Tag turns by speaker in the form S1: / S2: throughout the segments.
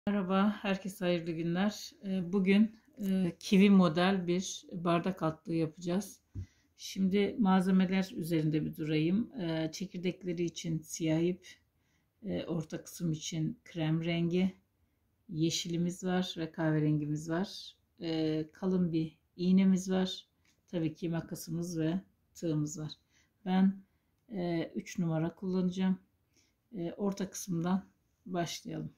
S1: Merhaba, herkese hayırlı günler. Bugün kivi model bir bardak altlığı yapacağız. Şimdi malzemeler üzerinde bir durayım. Çekirdekleri için siyah ip, orta kısım için krem rengi, yeşilimiz var ve kahverengimiz var. Kalın bir iğnemiz var. Tabii ki makasımız ve tığımız var. Ben 3 numara kullanacağım. Orta kısımdan başlayalım.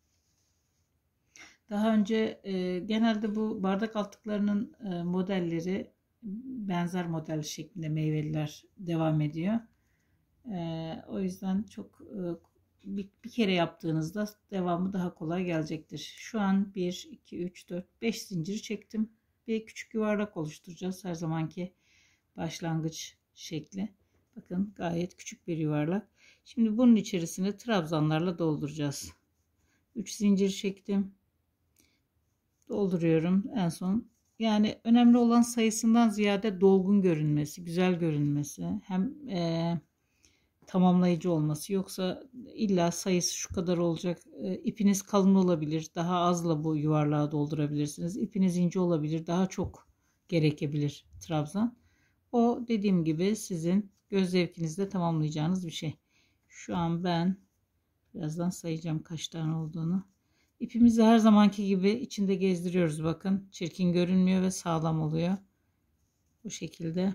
S1: Daha önce genelde bu bardak altlıklarının modelleri benzer model şeklinde meyveliler devam ediyor. O yüzden çok bir kere yaptığınızda devamı daha kolay gelecektir. Şu an 1, 2, 3, 4, 5 zincir çektim. Bir küçük yuvarlak oluşturacağız. Her zamanki başlangıç şekli. Bakın gayet küçük bir yuvarlak. Şimdi bunun içerisine trabzanlarla dolduracağız. 3 zincir çektim. Dolduruyorum en son. Yani önemli olan sayısından ziyade dolgun görünmesi, güzel görünmesi, hem tamamlayıcı olması. Yoksa illa sayısı şu kadar olacak. İpiniz kalın olabilir, daha azla bu yuvarlağı doldurabilirsiniz. İpiniz ince olabilir, daha çok gerekebilir trabzan. O dediğim gibi sizin göz zevkinizle tamamlayacağınız bir şey. Şu an ben birazdan sayacağım kaç tane olduğunu. İpimizi her zamanki gibi içinde gezdiriyoruz. Bakın çirkin görünmüyor ve sağlam oluyor. Bu şekilde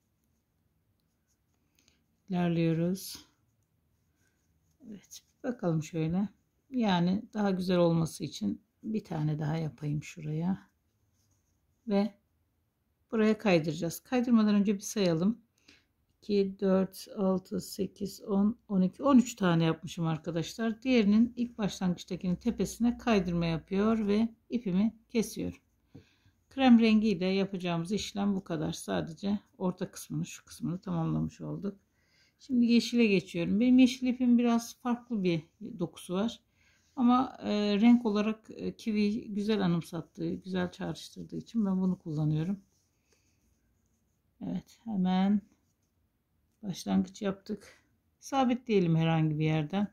S1: ilerliyoruz. Evet, bakalım şöyle. Yani daha güzel olması için bir tane daha yapayım şuraya. Ve buraya kaydıracağız. Kaydırmadan önce bir sayalım. 2, 4, 6, 8, 10, 12, 13 tane yapmışım arkadaşlar. Diğerinin ilk başlangıçtakinin tepesine kaydırma yapıyor ve ipimi kesiyorum. Krem rengiyle yapacağımız işlem bu kadar. Sadece orta kısmını, şu kısmını tamamlamış olduk. Şimdi yeşile geçiyorum. Benim yeşil ipim biraz farklı bir dokusu var. Ama renk olarak kivi güzel anımsattığı, güzel çağrıştırdığı için ben bunu kullanıyorum. Evet, hemen başlangıç yaptık. Sabitleyelim herhangi bir yerden.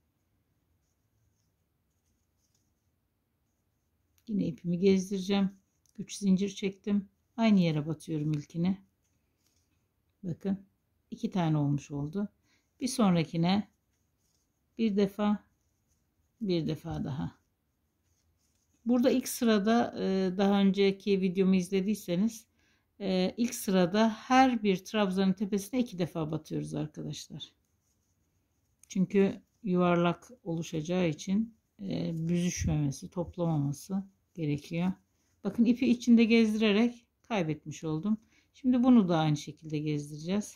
S1: Yine ipimi gezdireceğim. 3 zincir çektim. Aynı yere batıyorum ilkine. Bakın 2 tane olmuş oldu. Bir sonrakine bir defa daha. Burada ilk sırada daha önceki videomu izlediyseniz ilk sırada her bir trabzanın tepesine 2 defa batıyoruz arkadaşlar. Çünkü yuvarlak oluşacağı için büzüşmemesi, toplamaması gerekiyor. Bakın ipi içinde gezdirerek kaybetmiş oldum. Şimdi bunu da aynı şekilde gezdireceğiz.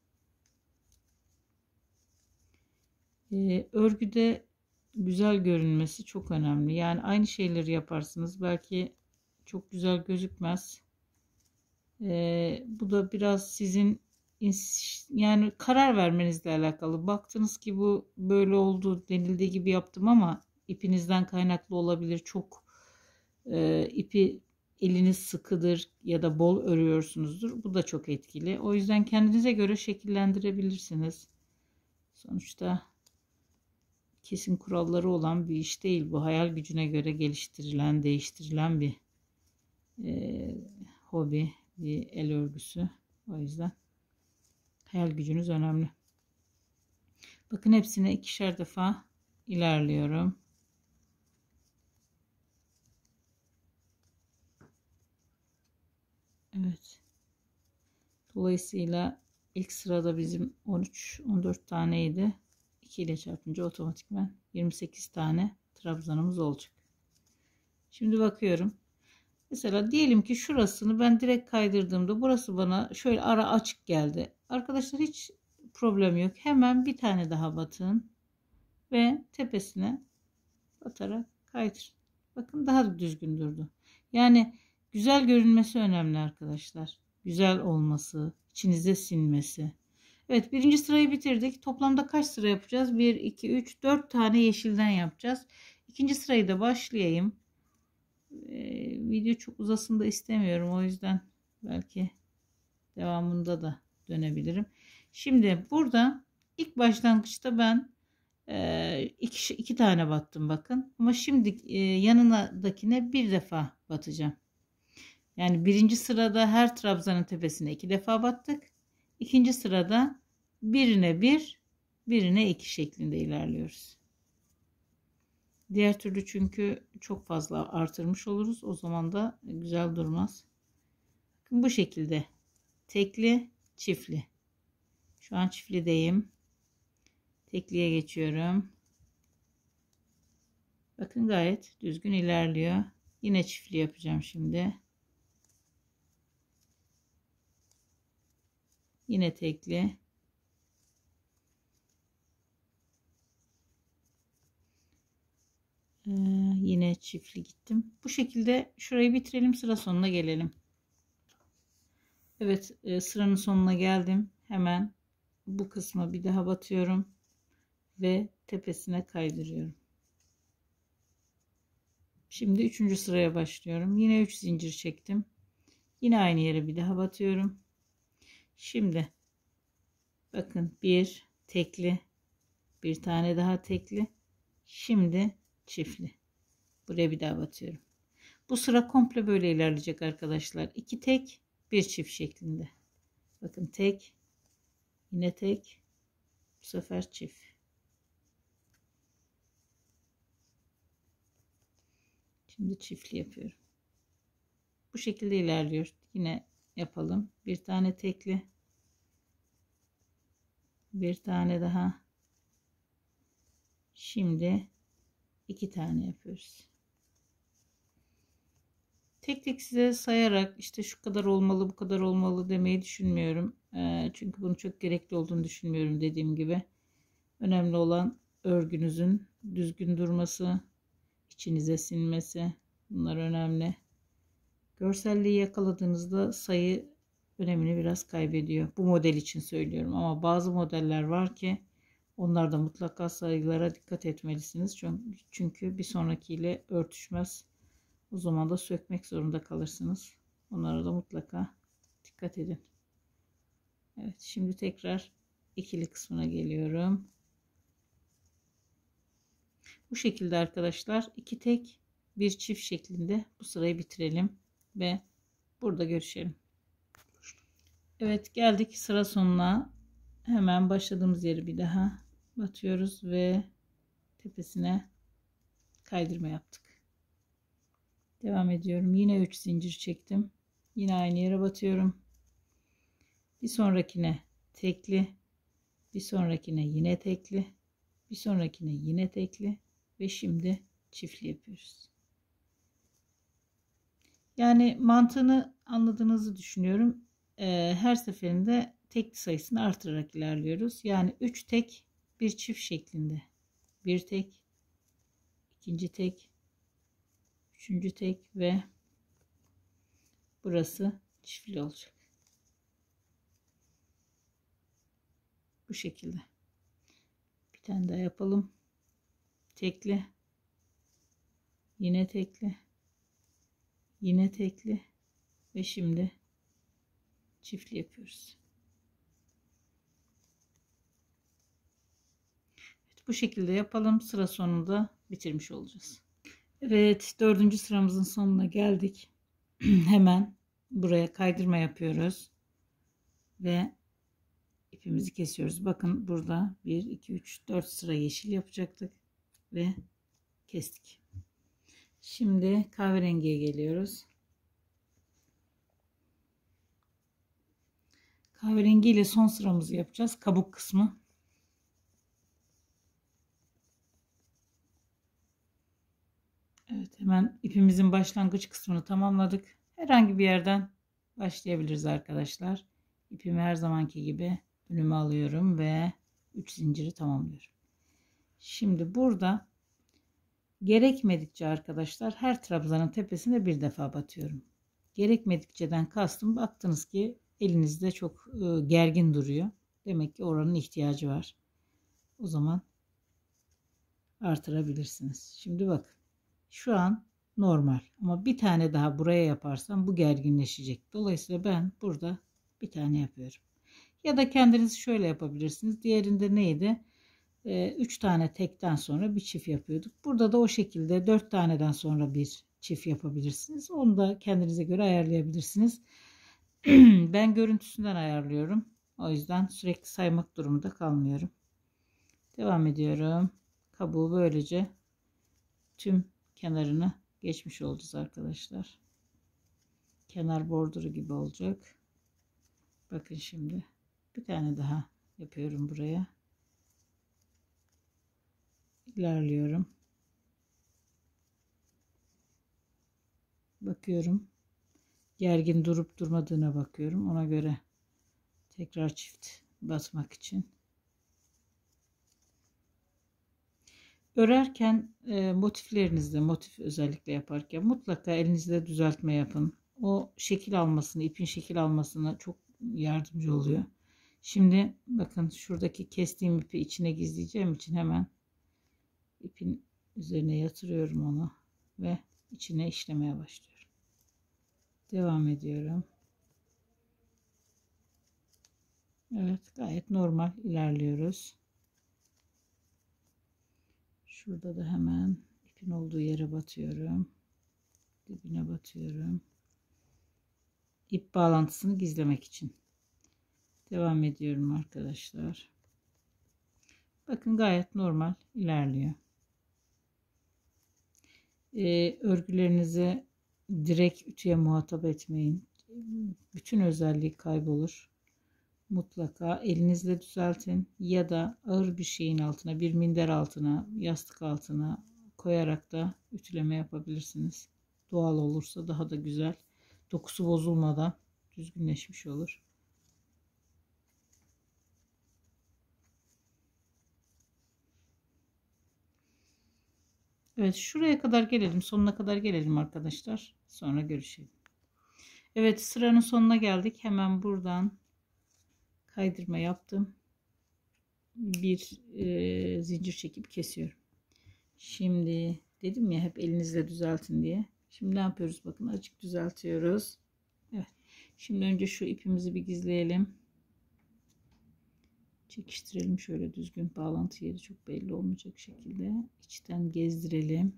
S1: Örgüde güzel görünmesi çok önemli. Yani aynı şeyleri yaparsınız. Belki çok güzel gözükmez. Bu da biraz sizin yani karar vermenizle alakalı. Baktınız ki bu böyle oldu, denildiği gibi yaptım ama ipinizden kaynaklı olabilir. Çok ipi eliniz sıkıdır ya da bol örüyorsunuzdur. Bu da çok etkili. O yüzden kendinize göre şekillendirebilirsiniz. Sonuçta kesin kuralları olan bir iş değil. Bu hayal gücüne göre geliştirilen, değiştirilen bir hobi, bir el örgüsü. O yüzden hayal gücünüz önemli. Bakın hepsine 2'şer defa ilerliyorum. Evet. Dolayısıyla ilk sırada bizim 13-14 taneydi. 2 ile çarpınca otomatikman 28 tane trabzanımız olacak. Şimdi bakıyorum. Mesela diyelim ki şurasını ben direkt kaydırdığımda burası bana şöyle ara açık geldi. Arkadaşlar hiç problem yok. Hemen bir tane daha batın ve tepesine batarak kaydır. Bakın daha da düzgün durdu. Yani güzel görünmesi önemli arkadaşlar. Güzel olması, içinize sinmesi. Evet, birinci sırayı bitirdik. Toplamda kaç sıra yapacağız? 1, 2, 3, 4 tane yeşilden yapacağız. İkinci sırayı da başlayayım. Video çok uzasın da istemiyorum. O yüzden belki devamında da dönebilirim. Şimdi burada ilk başlangıçta ben iki tane battım bakın. Ama şimdi yanındakine bir defa batacağım. Yani birinci sırada her trabzanın tepesine 2 defa battık. İkinci sırada birine 1, birine 2 şeklinde ilerliyoruz. Diğer türlü çünkü çok fazla artırmış oluruz. O zaman da güzel durmaz. Bu şekilde tekli, çiftli. Şu an çiftlideyim. Tekliye geçiyorum. Bakın gayet düzgün ilerliyor. Yine çiftli yapacağım şimdi. Yine tekli. Yine çiftli gittim. Bu şekilde şurayı bitirelim. Sıra sonuna gelelim. Evet, sıranın sonuna geldim. Hemen bu kısma bir daha batıyorum ve tepesine kaydırıyorum. Şimdi 3. sıraya başlıyorum. Yine 3 zincir çektim. Yine aynı yere bir daha batıyorum. Şimdi bakın bir tekli, bir tane daha tekli. Şimdi çiftli. Buraya bir daha batıyorum. Bu sıra komple böyle ilerleyecek arkadaşlar. 2 tek, bir çift şeklinde. Bakın tek, yine tek, bu sefer çift. Şimdi çiftli yapıyorum. Bu şekilde ilerliyor. Yine yapalım. Bir tane tekli, bir tane daha. Şimdi 2 tane yapıyoruz. Tek tek size sayarak işte şu kadar olmalı, bu kadar olmalı demeyi düşünmüyorum. Çünkü bunun çok gerekli olduğunu düşünmüyorum dediğim gibi. Önemli olan örgünüzün düzgün durması, içinize sinmesi. Bunlar önemli. Görselliği yakaladığınızda sayı önemini biraz kaybediyor. Bu model için söylüyorum ama bazı modeller var ki onlarda mutlaka sayılara dikkat etmelisiniz. Çünkü bir sonrakiyle örtüşmez. O zaman da sökmek zorunda kalırsınız. Onlara da mutlaka dikkat edin. Evet, şimdi tekrar ikili kısmına geliyorum. Bu şekilde arkadaşlar 2 tek, bir çift şeklinde bu sırayı bitirelim ve burada görüşelim. Evet, geldik sıra sonuna. Hemen başladığımız yeri bir daha batıyoruz ve tepesine kaydırma yaptık. Devam ediyorum. Yine 3 zincir çektim. Yine aynı yere batıyorum. Bir sonrakine tekli, bir sonrakine yine tekli, bir sonrakine yine tekli ve şimdi çiftli yapıyoruz. Yani mantığını anladığınızı düşünüyorum. Her seferinde tekli sayısını artırarak ilerliyoruz. Yani 3 tek, bir çift şeklinde. Bir tek, ikinci tek, üçüncü tek ve burası çiftli olacak. Bu şekilde. Bir tane daha yapalım. Tekli, yine tekli, yine tekli ve şimdi çiftli yapıyoruz. Evet, bu şekilde yapalım. Sıra sonunda bitirmiş olacağız. Evet, 4. sıramızın sonuna geldik. Hemen buraya kaydırma yapıyoruz ve ipimizi kesiyoruz. Bakın burada 1 2 3 4 sıra yeşil yapacaktık ve kestik. Şimdi kahverengiye geliyoruz. Kahverengi ile son sıramızı yapacağız. Kabuk kısmı. Evet, hemen ipimizin başlangıç kısmını tamamladık. Herhangi bir yerden başlayabiliriz arkadaşlar. İpimi her zamanki gibi önüme alıyorum ve 3 zinciri tamamlıyorum. Şimdi burada gerekmedikçe arkadaşlar her trabzanın tepesine bir defa batıyorum. Gerekmedikçeden kastım, baktınız ki elinizde çok gergin duruyor. Demek ki oranın ihtiyacı var. O zaman artırabilirsiniz. Şimdi bakın. Şu an normal ama bir tane daha buraya yaparsam bu gerginleşecek. Dolayısıyla ben burada bir tane yapıyorum. Ya da kendiniz şöyle yapabilirsiniz. Diğerinde neydi? 3 tane tekten sonra bir çift yapıyorduk. Burada da o şekilde 4 taneden sonra bir çift yapabilirsiniz. Onu da kendinize göre ayarlayabilirsiniz. Ben görüntüsünden ayarlıyorum. O yüzden sürekli saymak durumunda kalmıyorum. Devam ediyorum. Kabuğu böylece tüm kenarını geçmiş olacağız arkadaşlar. Kenar borduru gibi olacak. Bakın şimdi bir tane daha yapıyorum buraya. İlerliyorum. Bakıyorum. Gergin durup durmadığına bakıyorum. Ona göre tekrar çift batmak için. Örerken motiflerinizde, motif özellikle yaparken mutlaka elinizle düzeltme yapın. O şekil almasını, ipin şekil almasına çok yardımcı oluyor. Şimdi bakın şuradaki kestiğim ipi içine gizleyeceğim için hemen ipin üzerine yatırıyorum onu ve içine işlemeye başlıyorum. Devam ediyorum. Evet, gayet normal ilerliyoruz. Şurada da hemen ipin olduğu yere batıyorum. Dibine batıyorum. İp bağlantısını gizlemek için. Devam ediyorum arkadaşlar. Bakın gayet normal ilerliyor. Örgülerinizi direkt ütüye muhatap etmeyin. Bütün özelliği kaybolur. Mutlaka elinizle düzeltin ya da ağır bir şeyin altına, bir minder altına, yastık altına koyarak da ütüleme yapabilirsiniz. Doğal olursa daha da güzel. Dokusu bozulmadan düzgünleşmiş olur. Evet, şuraya kadar gelelim, sonuna kadar gelelim arkadaşlar. Sonra görüşelim. Evet, sıranın sonuna geldik. Hemen buradan kaydırma yaptım. Bir zincir çekip kesiyorum. Şimdi dedim ya hep elinizle düzeltin diye. Şimdi ne yapıyoruz? Bakın azıcık düzeltiyoruz. Evet. Şimdi önce şu ipimizi bir gizleyelim. Çekiştirelim şöyle düzgün, bağlantı yeri çok belli olmayacak şekilde. İçten gezdirelim.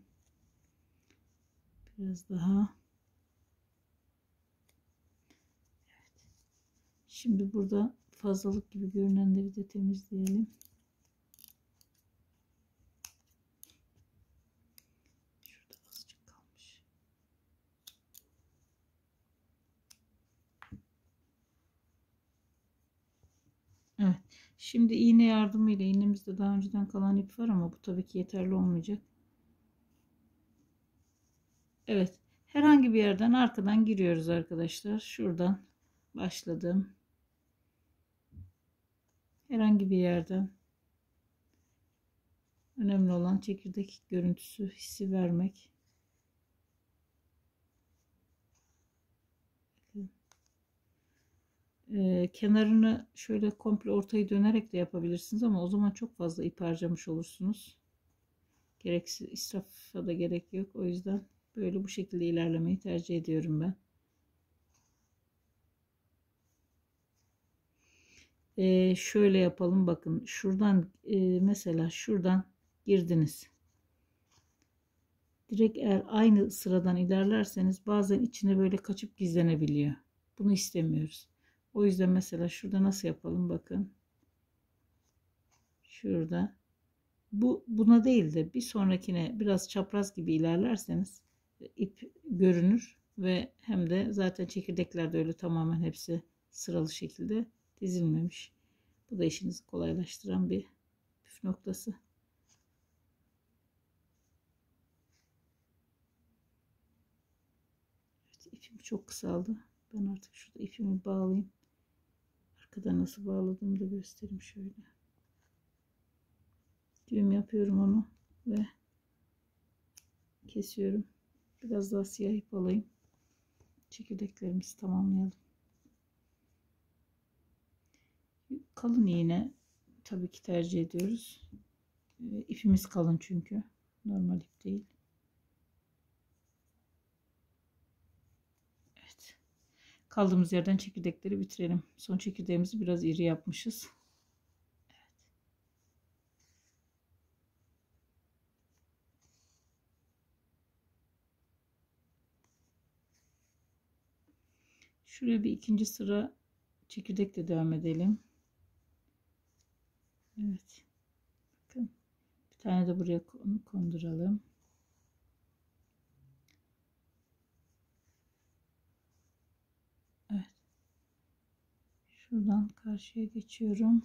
S1: Biraz daha. Evet. Şimdi burada fazlalık gibi görünenleri de temizleyelim. Şurada azıcık kalmış. Evet. Şimdi iğne yardımıyla, iğnemizde daha önceden kalan ip var ama bu tabii ki yeterli olmayacak. Evet. Herhangi bir yerden arkadan giriyoruz arkadaşlar. Şuradan başladım. Herhangi bir yerden. Önemli olan çekirdek görüntüsü, hissi vermek. Kenarını şöyle komple ortayı dönerek de yapabilirsiniz ama o zaman çok fazla ip harcamış olursunuz. Gereksiz israfa da gerek yok. O yüzden böyle bu şekilde ilerlemeyi tercih ediyorum ben. Şöyle yapalım, bakın şuradan mesela şuradan girdiniz. Direkt eğer aynı sıradan ilerlerseniz bazen içine böyle kaçıp gizlenebiliyor. Bunu istemiyoruz. O yüzden mesela şurada nasıl yapalım, bakın. Şurada. Buna değil de bir sonrakine biraz çapraz gibi ilerlerseniz ip görünür ve hem de zaten çekirdekler de öyle tamamen hepsi sıralı şekilde dizilmemiş. Bu da işinizi kolaylaştıran bir püf noktası. Evet, ipim çok kısaldı. Ben artık şurada ipimi bağlayayım. Arkada nasıl bağladığımı da göstereyim şöyle. Düğüm yapıyorum onu ve kesiyorum. Biraz daha siyah ip alayım. Çekirdeklerimizi tamamlayalım. Kalın iğne tabii ki tercih ediyoruz. İpimiz kalın çünkü. Normal ip değil. Evet. Kaldığımız yerden çekirdekleri bitirelim. Son çekirdeğimizi biraz iri yapmışız. Evet. Şuraya bir ikinci sıra çekirdekle devam edelim. Evet. Bakın. Bir tane de buraya konduralım. Evet. Şuradan karşıya geçiyorum.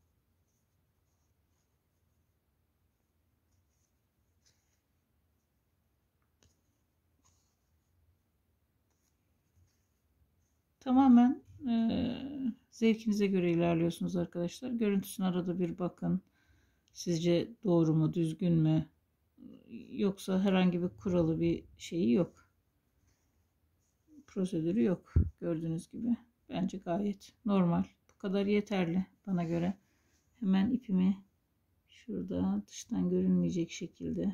S1: Tamamen zevkinize göre ilerliyorsunuz arkadaşlar. Görüntüsüne arada bir bakın. Sizce doğru mu, düzgün mü? Yoksa herhangi bir kuralı, bir şeyi yok. Prosedürü yok. Gördüğünüz gibi. Bence gayet normal. Bu kadar yeterli bana göre. Hemen ipimi şurada dıştan görünmeyecek şekilde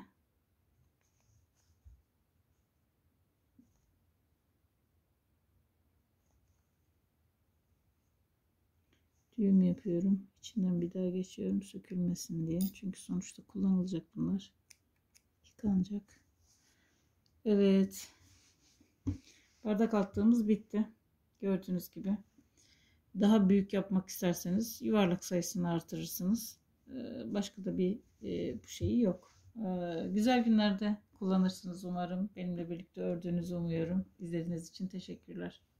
S1: düğüm yapıyorum. İçinden bir daha geçiyorum sökülmesin diye. Çünkü sonuçta kullanılacak bunlar. Yıkanacak. Evet. Bardak altlığımız bitti. Gördüğünüz gibi. Daha büyük yapmak isterseniz yuvarlak sayısını artırırsınız. Başka da bir bu şeyi yok. Güzel günlerde kullanırsınız umarım. Benimle birlikte ördüğünüzü umuyorum. İzlediğiniz için teşekkürler.